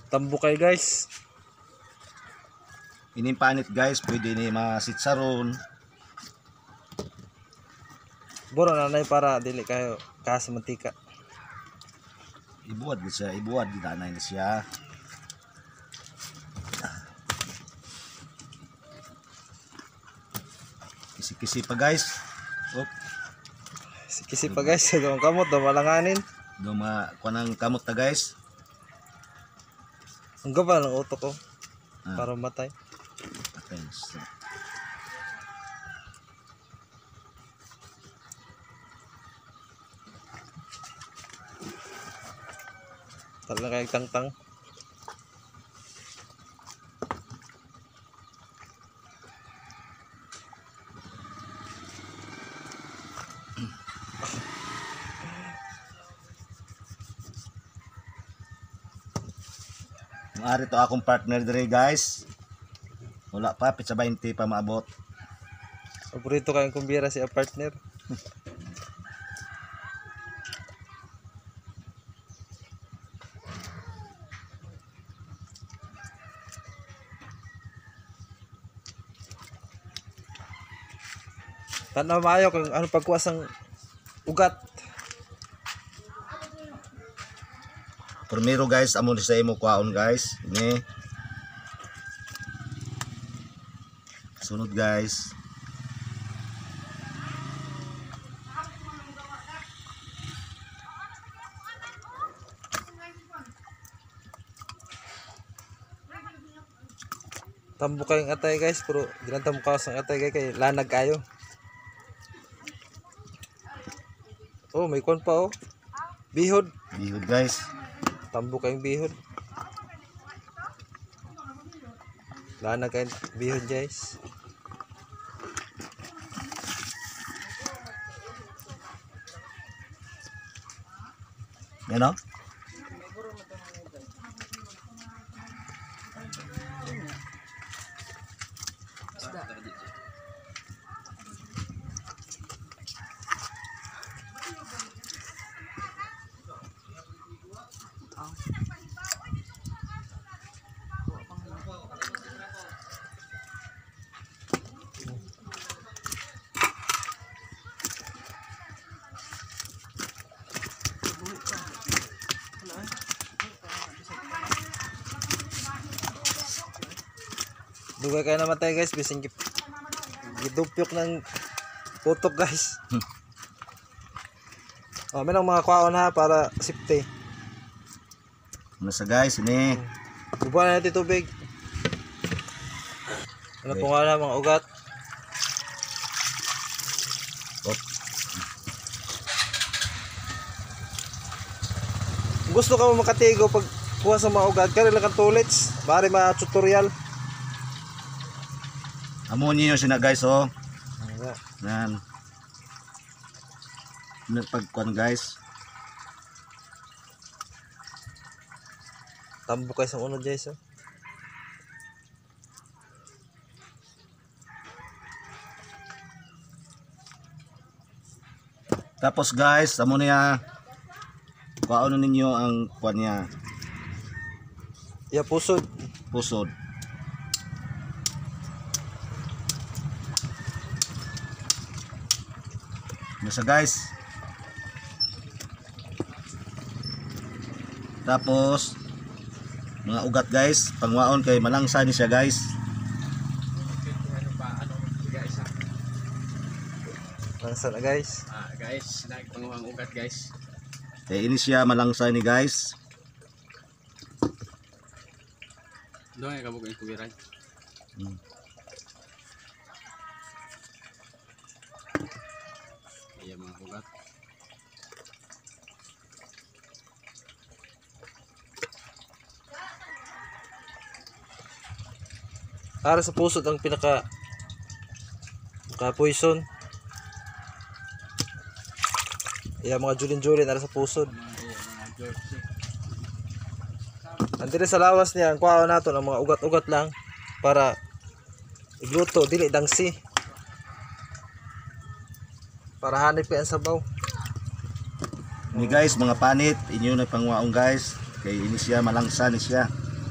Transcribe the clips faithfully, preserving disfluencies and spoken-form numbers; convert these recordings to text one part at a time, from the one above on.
Tambukay guys. Inimpanit guys, pwede ni masitsaron. Buro nanay para dili kayo kas mantika. Ibuwad siya, ibuwad dinanay na siya. Kisi-kisi pa guys. Oh, Kisi pa guys, ang kamot daw malanganin. duma kuanang kamot ta guys. Ang gaba ng utok ko Ah. para matay. Okay, so. Talaga kay tangtang. Ari to akong partner dire guys. Wala pa pitsa twenty pa maabot. Paborito kayong kumbira si a partner. Tanaw maayo kung ano pagkuwas ng ugat. Primero guys, amo ni sa imo kwaon guys. Ini. Sunod guys. Tambukay ang atay guys, pero dinan tambukawas ang atay guys kay lanag kayo. Oh, may kon pa oh. Bihod. Bihod guys. Tambukay ang bihod. Lanag kayo bihod guys. Yan o. Dugay kayo namatay guys, bising gidupyok ng putok guys. Hmm. Oh, may nang mga kwaon ha para safety. Nasa guys, ini. Bubuan natin tubig. Ano Okay. po nga na mga ugat. Op. Kung gusto ka mo makatigo pag kuha sa mga ugat, kaya lang kang tulits. Bari mga tutorial. Amo niyo sina guys oh. Ayan. Yan. Nagpagkuan guys. Tambukay sa unod guys. Oh. Tapos guys, amo niya. Kuaon ninyo ang kuan niya, Ya pusod. pusod. Nasa guys. Tapos mga ugat guys, pangwaon kay malangsa ni siya guys. Langsa na guys. Ah, guys, nagpanguhang ugat guys. Kay ini siya malangsa ni guys. Doon ay kabog yung kuwiray. Hmm. Ayan mga ugat. Para sa pusod ang pinaka ka poison. Ya mga julin-julin ara sa pusod. Mga ayan, mga jersey. Andire sa lawas niya ang kuha nato ng mga ugat-ugat lang para igluto dili dangsi. Para hanip yan sabaw. Ni guys, mga panit, inyo na pangwaong guys. Kay ini siya malangsa ni siya.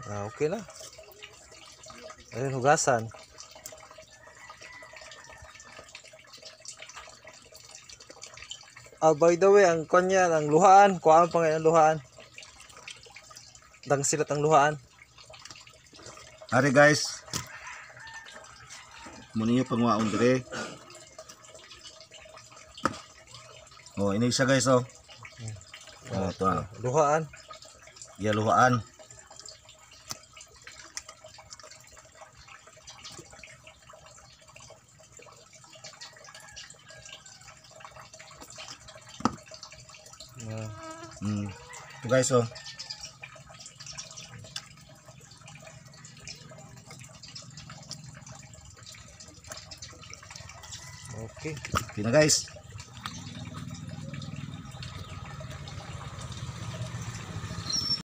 Ah, okay na. Ayun, hugasan. Ah, by the way, ang kanya, ang luhaan. Kuhaan pa ngayon ang luhaan. Dang silat ang luhaan. Ari guys. Muna nyo pangwaon dire. Oh, ini siya guys oh. Oh, ito na. Luhaan. Yaluhaan. Ah, Hmm. Ito guys oh. okay. Okay na guys.